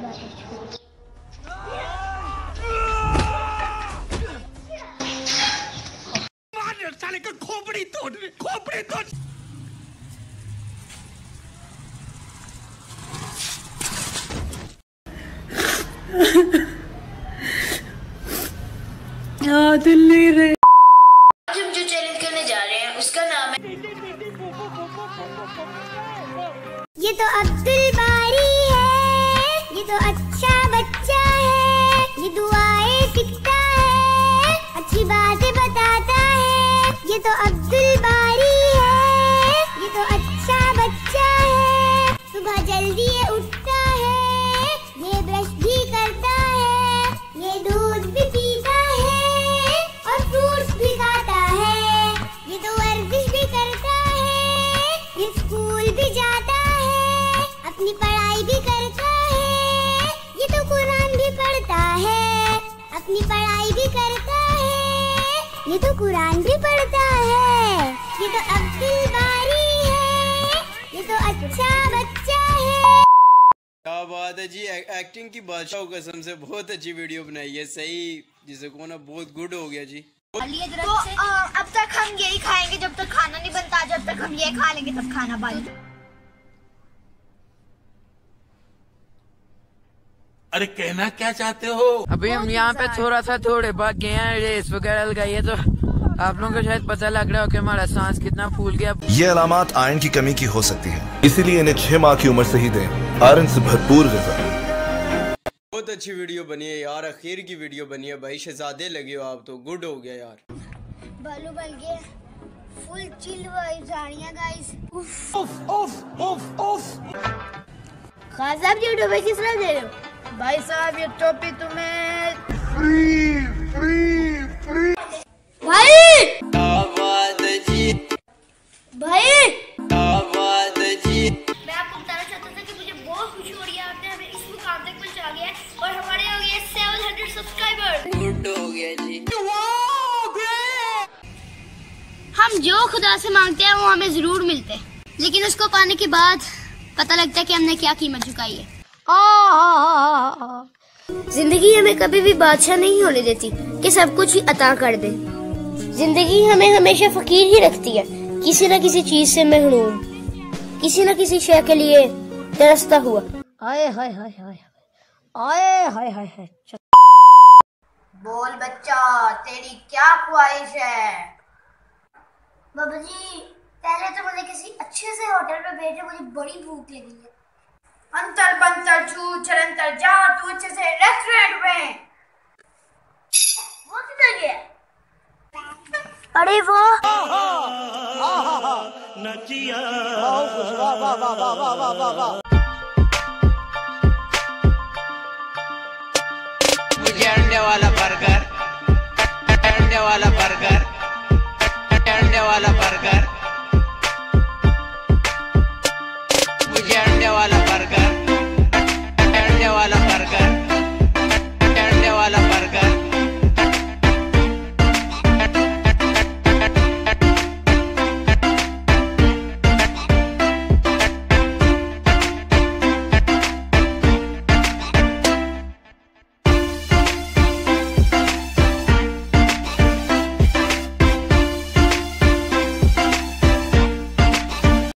साले का खोपड़ी तोड़ खोपड़ी तोड़। दिल्ली रे। आज हम जो चैलेंज करने जा रहे हैं उसका नाम है ये तो अब्दुल बारी है, ये तो अच्छा बच्चा है, ये दुआएं सीखता है, अच्छी बातें बताता है। ये तो अब्दुल बारी है, ये तो अच्छा बच्चा है, सुबह जल्दी ये उठता है, ये ब्रश भी करता है, ये दूध भी पीता है और फ्रूट्स भी खाता है। ये तो वर्जिश भी करता है, ये स्कूल भी जाता है, अपनी पढ़ाई भी करता है, ये तो कुरान भी पढ़ता है, अपनी पढ़ाई भी करता है, ये तो कुरान भी पढ़ता है। ये तो अब्दुल बारी है, ये तो अच्छा बच्चा है। क्या बात है जी, एक्टिंग की बादशाह कसम से बहुत अच्छी वीडियो बनाई है। सही जिसे को ना बहुत गुड हो गया जी। तो अब तक हम यही खाएंगे जब तक खाना नहीं बनता, जब तक हम ये खा लेंगे तब खाना बन। अरे कहना क्या चाहते हो? अभी हम यहाँ पे थोड़ा सा थोड़े भाग गए हैं, रेस वगैरह लगाई है, तो आप लोगों को शायद पता लग रहा हो कि हमारा सांस कितना फूल गया। ये अलामत आयरन की कमी की हो सकती है, इसीलिए इन्हें 6 माह की उम्र से ही दें आयरन से भरपूर ग़िज़ा। बहुत अच्छी वीडियो बनी है यार, आखिर की वीडियो बनी है भाई। शहजादे लगे हो आप तो, गुड हो गया यार। बालू बन गए, फुल चिल वाइब्स आ रही हैं गाइस। खास साहब ये टोपी किस तरह दे रहे हो? भाई साहब ये टोपी तुम्हें भाई क्या बात है जी, भाई क्या बात है जी। मैं आपको बताना चाहता था कि मुझे बहुत खुशी हो रही है, आपने हमें इस मुकाम तक पहुंचा दिया है और हमारे हो गए 700 सब्सक्राइबर। गुड हो गया जी। हम जो खुदा से मांगते हैं वो हमें जरूर मिलते हैं, लेकिन उसको पाने के बाद पता लगता है कि हमने क्या कीमत चुकाई है। जिंदगी हमें कभी भी बादशाह नहीं होने देती कि सब कुछ ही अता कर दे। जिंदगी हमें हमेशा फकीर ही रखती है, किसी न किसी चीज से महरूम, किसी न किसी शय के लिए तरसता हुआ। आए हाय हाय हाय आए हाय हाय हाय। बोल बच्चा तेरी क्या ख्वाहिश है? बाबा जी पहले तो मुझे किसी अच्छे से होटल पे भेजो, मुझे बड़ी भूख लगी है। अंतर बंतर छू छरंतर जा तू अच्छे से रेस्टोरेंट में। वो किधर गया? अरे वाह, मुझे अंडे वाला बर्गर, अंडे वाला बर्गर, अंडे वाला बर्गर।